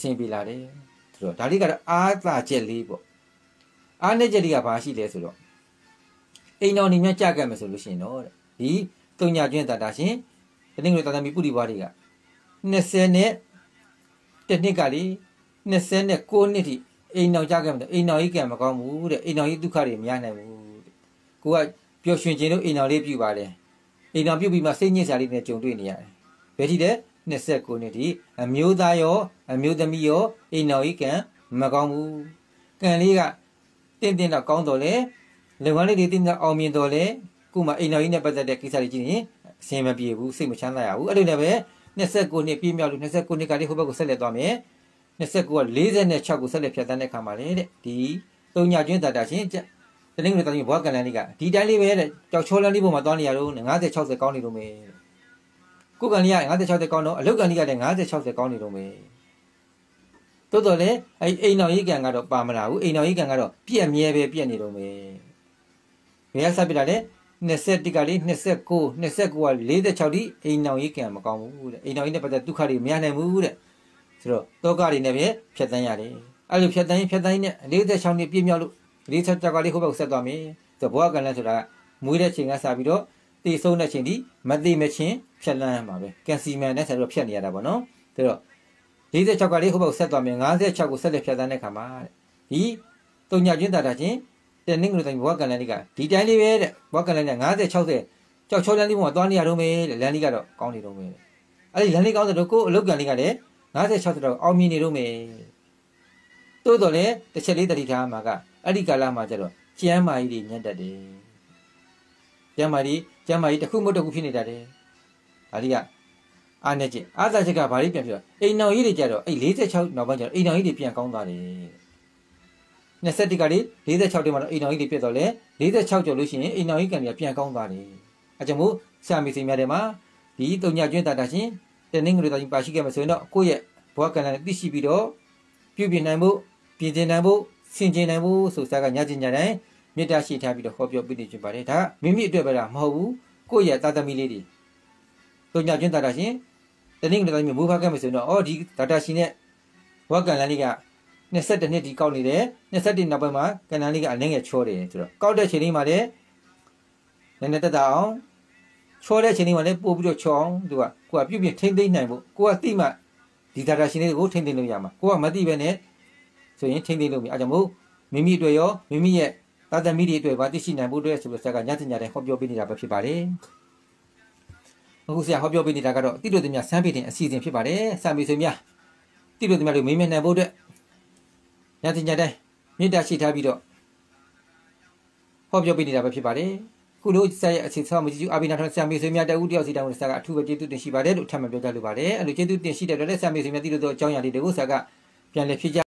င်ပြေလာတယ်ဆိုတော့ဒါလေးကတော့အားသာချက်လေးပေါ့အားနည်းချက်လေးကဘာရှိလဲဆိုတော့အိမ်တော်နေမြတ်ကြကတ်မယ်ဆိုလို့ရှိရင်တော့ဒီတုံညာကျွင်းတာတာရှင်တနင်္ဂနွေတာသမီပုရိပွားတွေက20နဲ့တစ်နှစ်ကလေ29နှစ်ထိအိမ်တော်ကြကတ်မယ်အိမ်တော်ကြီးကံမကောင်းဘူးတဲ့အိမ်တော်ကြီးဒုက္ခတွေမရနိုင်ဘူးတဲ့ကိုကပျော်ရွှင်ခြင်းလို့အိမ်တော်လေးပြုပါတယ်အိမ်တော်ပြုပြီးမှစိတ်ညစ်စရာလေးနဲ့ကြုံတွေ့နေရတယ်ဘယ်ထိတဲ့29နှစ်ထိအမျိုးသားရောအမျိုးသမီးရောအိမ်တော်ကြီးကံမကောင်းဘူးကံလေးကတင်းတော့ကောင်းတော်လေလုပ်ငန်းလေးတွေတင်းတော့အောင်မြင်တော်လေခုမှအိမ်တော်ကြီးနဲ့ပတ်သက်တဲ့ကိစ္စတွေကြည့်ရင်အဆင်မပြေဘူးစိတ်မချမ်းသာရဘူးအဲ့လိုနဲ့ပဲ29နှစ်ပြည့်မြောက်လို့29နှစ်ကလေးဟိုဘက်ကိုဆက်လက်သွားမယ်29က46ကိုဆက်လက်ဖြတ်တန်းတဲ့ခါမှာလေတဲ့ဒီတုံညာကျွင်းတာတာရှင်တနင်္ဂနွေတာရှင်ဘွားကလန်လေးကဒီတိုင်းလေးပဲတဲ့ကြောက်ချောလန်းလေးပေါ်မှာသွားနေရတော့50 60ကောင်းနေတော့မယ်ကိုကန်လေးက50 60ကောင်းတော့အလုတ်ကန်လေးကလည်း50 60ကောင်းနေတော့မယ်တိုးတော်လေအိမ်တော်ကြီးကံကတော့ပါမလာဘူးအိမ်တော်ကြီးကံကတော့ပြည့်အမြဲပဲပြည့်နေတော့မယ်ဘယ်ကဆက်ပြလာလဲ21ကလေး29က46ထိအိမ်တော်ကြီးကံမကောင်းဘူးတဲ့အိမ်တော်ကြီးနဲ့ပတ်သက်ဒုက္ခတွေမရနိုင်ဘူးတဲ့ဆိုတော့တောကတွေနဲ့ပဲဖြတ်တန်းရတယ်အဲ့လိုဖြတ်တန်းနဲ့46နှစ်ပြည့်မြောက်လို့46ကလေးဟိုဘက်ကိုဆက်သွားမယ်ဆိုတော့ဘဝကံလန်းဆိုတာမွေးတဲ့ချိန်ကစပြီးတော့တည်ဆုံးတဲ့ချိန်ထိမသိမချင်းဖြတ်လန်းရမှာပဲကင်စီမန်နဲ့ဆက်ပြီးတော့ဖြတ်နေရတာပေါ့နော်ဒါတော့46ကလေးဟိုဘက်ကိုဆက်သွားမယ်56ကိုဆက်လက်ဖြတ်တန်းတဲ့ခါမှာဒီတုံညာကျွန်းတာတာချင်းတနင်္ဂနွေတိုင်းဘဝကံလန်းလေးကဒီတိုင်းလေးပဲတဲ့ဘဝကံလန်းက50 60ကြောက်ချောလန်းလေးပေါ်မှာသွားနေရတော့မယ်တဲ့လန်းလေးကတော့ကောင်းနေတော့မယ်အဲ့ဒီလန်းလေးကောင်းတဲ့တော့ကိုယ်အလုတ်ကံလေးကလည်း50 60တော့အောင်မြင်နေတော့မယ်တိုးတော်လည်းတစ်ချက်လေးတတိထားမှာကအဲ့ဒီကာလမှာကျတော့ကျမ်းမာကြီးတွေညံ့တတ်တယ်ကျမ်းမာကြီးတစ်ခုမဟုတ်တစ်ခုဖြစ်နေတတ်တယ်ဒါလေးကအားနဲ့ချက်အားသာချက်ကဘာလေးပြန်ပြောအိမ်တော်ကြီးတွေကျတော့အဲ့46နောက်ပိုင်းကျတော့အိမ်တော်ကြီးတွေပြန်ကောင်းသွားတယ်21ကလေး46တိမှာတော့အိမ်တော်ကြီးတွေပြတ်တော့လေ46ကျော်လို့ရှိရင်အိမ်တော်ကြီးကံတွေကပြန်ကောင်းသွားတယ်အဲကြောင့်မို့ဆရာမေစီများတယ်မှာဒီတုံညာကျွန်းတာတာရှင်တနင်္ဂနွေတိုင်းပါရှိခဲ့မှာဆိုရင်တော့ကိုယ့်ရဲ့ဘဝကံနဲ့သိရှိပြီးတော့ပြုပြင်နိုင်ဖို့ပြင်ဆင်နိုင်ဖို့ဆင်ခြင်နိုင်ဖို့ဆိုစားကညကျင်ကြတိုင်းမေတ္တာရှိထားပြီးတော့ဟောပြောပြနေချင်ပါတယ်ဒါမိမိအတွက်ပဲလားမဟုတ်ဘူးကိုယ့်ရဲ့တာသမီလေးတွေတုံညာကျွန်းတာတာရှင်တနင်္ဂနွေတိုင်းမှာမိုးဖားခဲ့မှာဆိုရင်တော့ဒီတာတာရှင်နဲ့ဘဝကံလန်းလေးက22နှစ်ဒီကောက်နေတယ်21နောက်ပိုင်းမှာကံလန်းလေးကအနှင်းငယ်ချောတယ်ဆိုတော့ကောက်တဲ့ချိန်လေးမှာလည်းနည်းနည်းတက်တာအောင်ချောတဲ့ချိန်လေးမှာလည်းပို့ပြီးတော့ချောအောင်သူကကိုကပြုပြင်ထိမ့်သိမ့်နိုင်ဖို့ကိုကသိမှဒီတာတာရှင်လေးကိုထိမ့်သိမ့်လို့ရမှာကိုကမသိပဲနဲ့ဆိုရင်ထိမ့်သိမ့်လို့မရအဲကြောင့်မို့မိမိအတွက်ရောမိမိရဲ့သာသမီတွေအတွက်ပါသိရှိနိုင်ဖို့အတွက်ဆိုလို့ဆရာကညတင်ညတိုင်းဟောပြောပေးနေတာပဲဖြစ်ပါတယ်အခုဆရာဟောပြောပေးနေတာကတော့တိတို့သမီးဆန်းပေတင်အစီအစဉ်ဖြစ်ပါတယ်စာမေဆွေများတိတို့သမီးတို့မေးမြန်းနိုင်ဖို့အတွက်ညတင်ညတိုင်းမေတ္တာရှိထားပြီးတော့ဟောပြောပေးနေတာပဲဖြစ်ပါတယ်ခုလိုဆရာရဲ့အစီအစဉ်မှုကြည့်အဘိနာထောဆရာမေဆွေများတဦးတယောက်စီတောင်းဆရာကအထူးပဲကျေးဇူးတင်ရှိပါတယ်လို့ထပ်မံပြောကြားလိုပါတယ်အဲ့လိုကျေးဇူးတင်ရှိတဲ့အတွက်လည်းဆရာမေဆွေများတိတို့အကြောင်းအရာလေးတွေကိုဆရာကပြန်လည်ဖြည့်